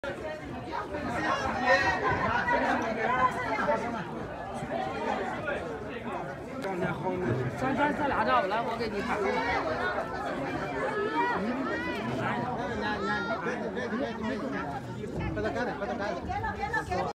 咱俩照来，我给你看。 把它干了，把它干了。